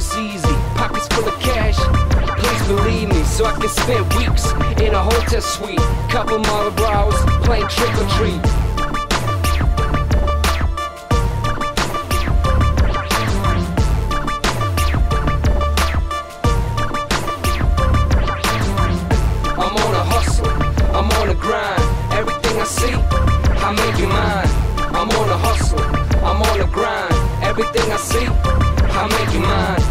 it's easy, pockets full of cash. Please believe me, so I can spend weeks in a hotel suite. Couple Marlboros, playing trick or treat. I'm on a hustle, I'm on a grind. Everything I see, I make it mine. I'm on a hustle, I'm on a grind. Everything I see, I make it mine.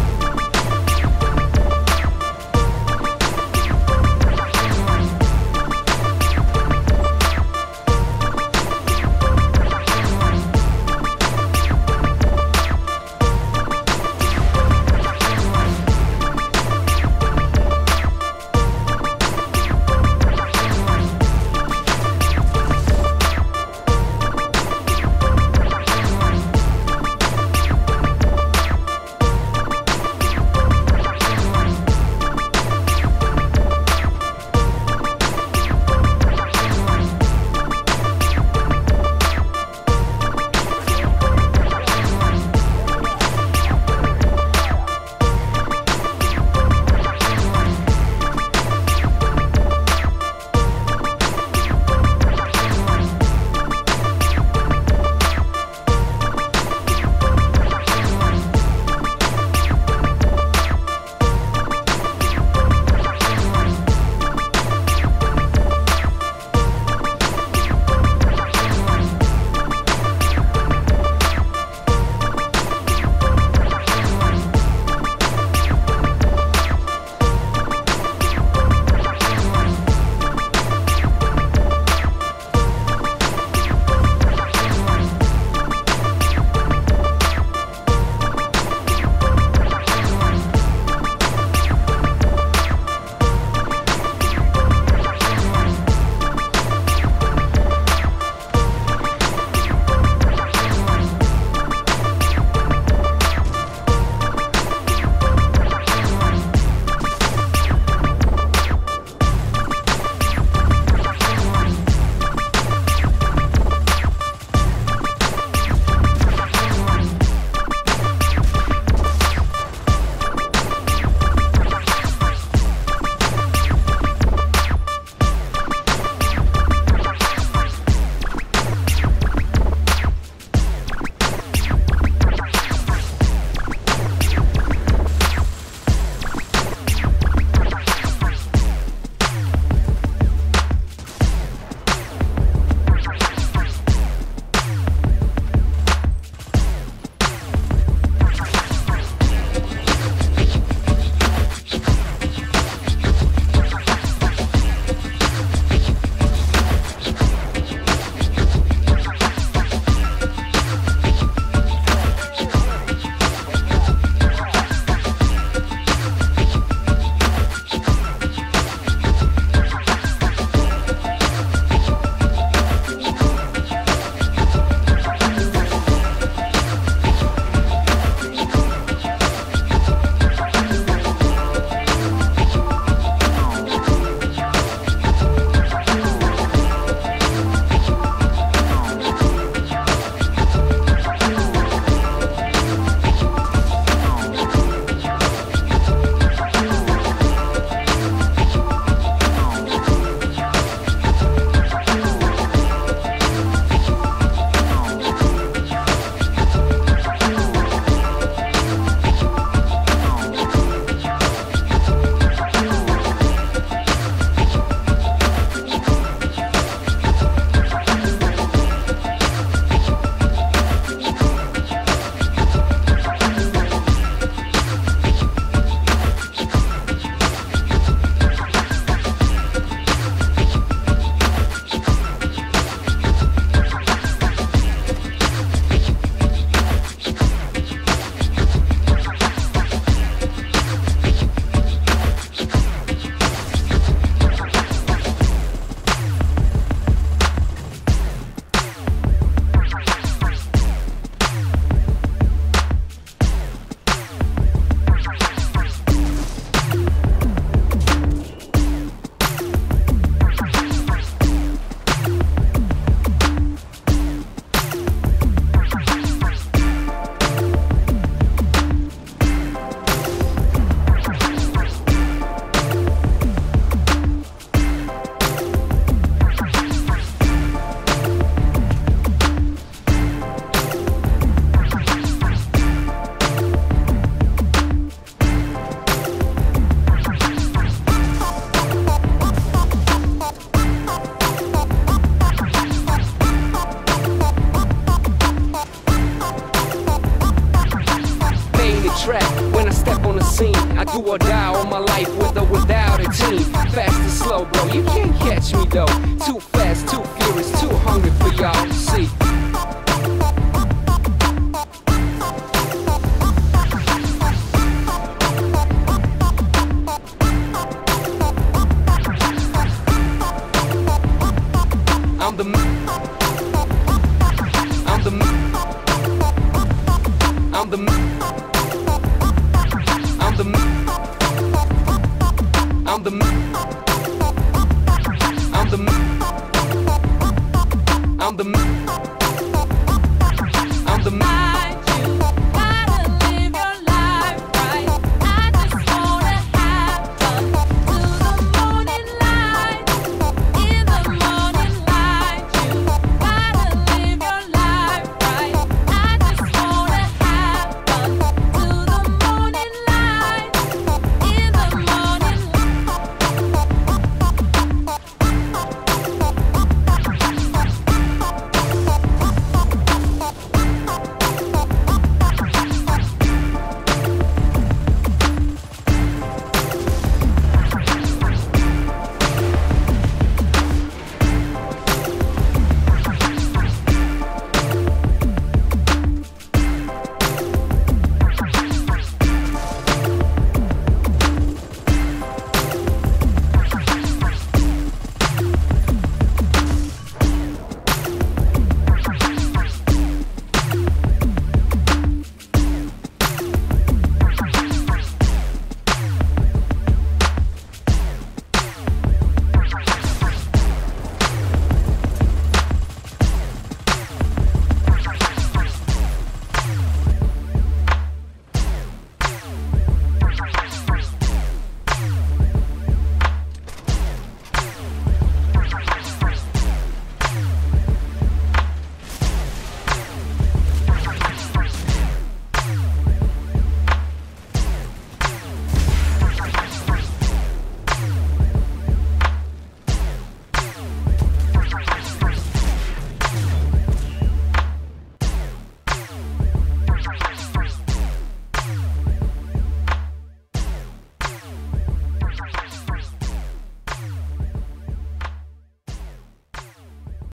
Do or die all my life with or without a team. Fast and slow, bro, you can't catch me though. Too fast, too furious, too hungry for y'all to see. I'm the I'm the I'm the I'm the I'm the I'm the I'm the I'm the